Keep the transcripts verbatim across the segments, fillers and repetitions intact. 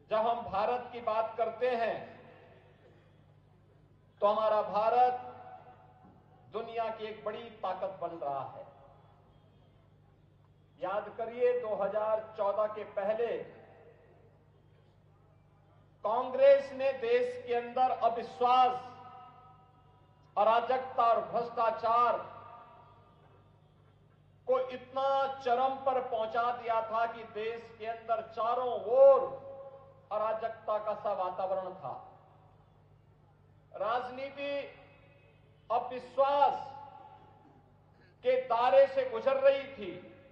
जब हम भारत की बात करते हैं तो हमारा भारत दुनिया की एक बड़ी ताकत बन रहा है। याद करिए दो हज़ार चौदह के पहले कांग्रेस ने देश के अंदर अविश्वास, अराजकता और भ्रष्टाचार को इतना चरम पर पहुंचा दिया था कि देश के अंदर चारों ओर अराजकता का सा वातावरण था। राजनीति अविश्वास के दायरे से गुजर रही थी।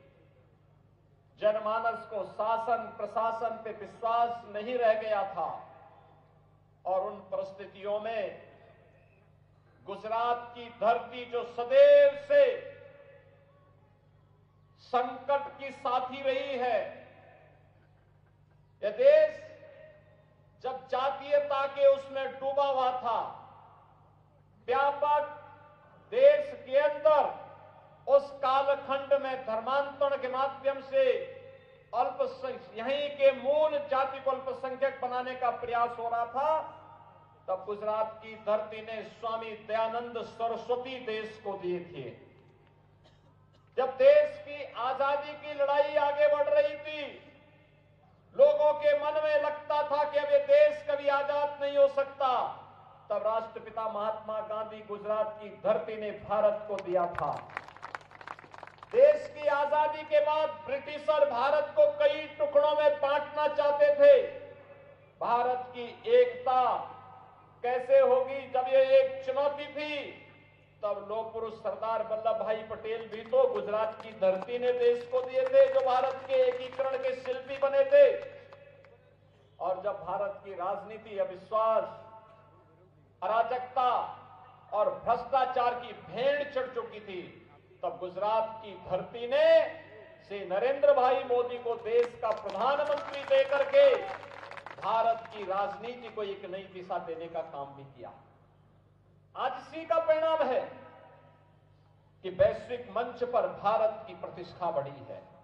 जनमानस को शासन प्रशासन पे विश्वास नहीं रह गया था और उन परिस्थितियों में गुजरात की धरती जो सदैव से संकट की साथी रही है, यह देश जब जातीयता के उसमें डूबा हुआ था, व्यापक देश के अंदर उस कालखंड में धर्मांतरण के माध्यम से अल्प यहीं के मूल जाति को अल्पसंख्यक बनाने का प्रयास हो रहा था, तब गुजरात की धरती ने स्वामी दयानंद सरस्वती देश को दिए थे। जब देश की आजादी की लड़ाई आगे बढ़ रही थी, लोगों के मन में लगता था कि अब ये देश कभी आजाद नहीं हो सकता, तब राष्ट्रपिता महात्मा गांधी गुजरात की धरती ने भारत को दिया था। देश की आजादी के बाद ब्रिटिशर भारत को कई टुकड़ों में बांटना चाहते थे। भारत की एकता कैसे होगी, जब ये एक चुनौती थी, तब लोह पुरुष सरदार वल्लभ भाई पटेल भी तो गुजरात की धरती ने देश को दिए थे, जो भारत के एकीकरण के शिल्पी बने थे। और जब भारत की राजनीति अविश्वास, अराजकता और भ्रष्टाचार की भेड़ चढ़ चुकी थी, तब गुजरात की धरती ने श्री नरेंद्र भाई मोदी को देश का प्रधानमंत्री देकर के भारत की राजनीति को एक नई दिशा देने का काम भी किया। आज इसी का परिणाम है कि वैश्विक मंच पर भारत की प्रतिष्ठा बढ़ी है।